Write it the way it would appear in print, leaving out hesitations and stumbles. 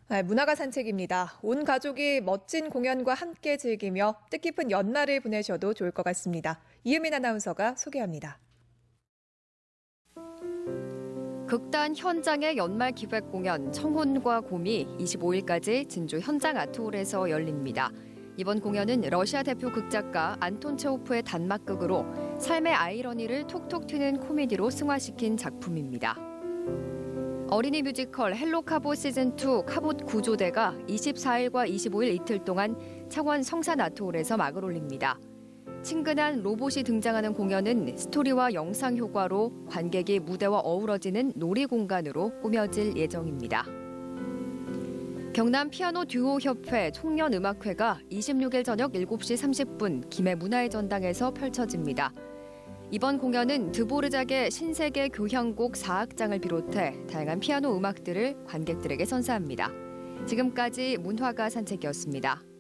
문화가 산책입니다. 온 가족이 멋진 공연과 함께 즐기며 뜻깊은 연말을 보내셔도 좋을 것 같습니다. 이유민 아나운서가 소개합니다. 극단 현장의 연말 기획 공연 청혼과 곰이 25일까지 진주 현장 아트홀에서 열립니다. 이번 공연은 러시아 대표 극작가 안톤 체호프의 단막극으로 삶의 아이러니를 톡톡 튀는 코미디로 승화시킨 작품입니다. 어린이 뮤지컬 헬로 카봇 시즌2 카봇 구조대가 24일과 25일 이틀 동안 창원 성산 아트홀에서 막을 올립니다. 친근한 로봇이 등장하는 공연은 스토리와 영상 효과로 관객이 무대와 어우러지는 놀이 공간으로 꾸며질 예정입니다. 경남 피아노 듀오 협회 청년음악회가 26일 저녁 7시 30분 김해 문화의 전당에서 펼쳐집니다. 이번 공연은 드보르작의 신세계 교향곡 4악장을 비롯해 다양한 피아노 음악들을 관객들에게 선사합니다. 지금까지 문화가 산책이었습니다.